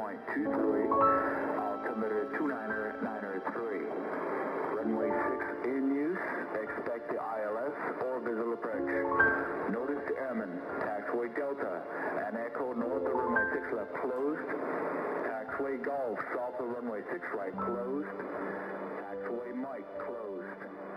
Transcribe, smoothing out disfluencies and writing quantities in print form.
altimeter 299er3. Runway 6 in use, expect the ILS or visual approach. Notice to airmen, taxiway Delta and Echo north of runway 6 left closed. Taxiway Golf south of runway 6 right closed. Taxiway Mike closed.